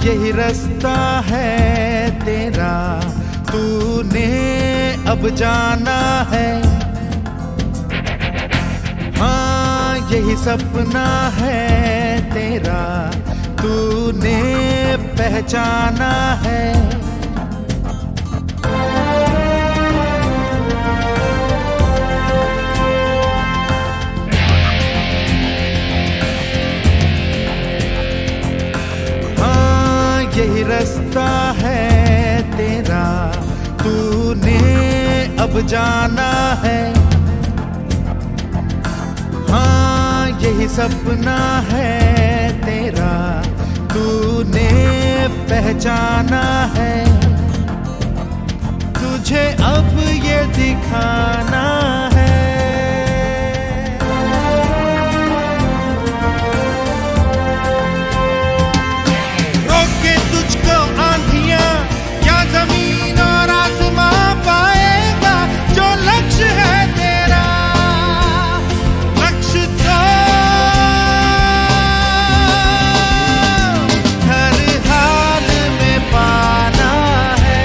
यही रास्ता है तेरा, तूने अब जाना है। हाँ यही सपना है तेरा, तूने पहचाना है। यही रास्ता है तेरा, तूने अब जाना है। हाँ यही सपना है तेरा, तूने पहचाना है। तुझे अब ये दिखाना है। जमीन और आसमां पाएगा जो लक्ष्य है तेरा, लक्ष्य तो हर हाल में पाना है।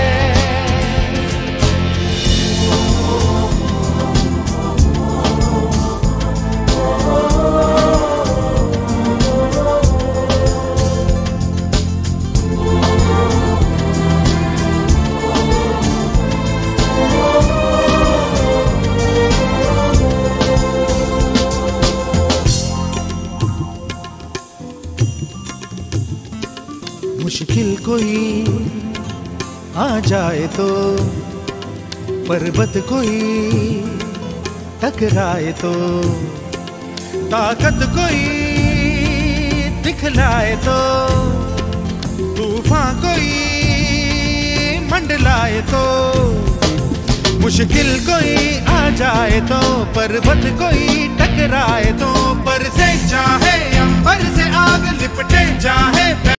मुश्किल कोई आ जाए तो, पर्वत कोई टकराए तो, ताकत कोई दिखलाए तो, तूफान कोई मंडलाए तो। मुश्किल कोई आ जाए तो, पर्वत कोई टकराए तो, पर से चाहे अंबर से आग लिपटे चाहे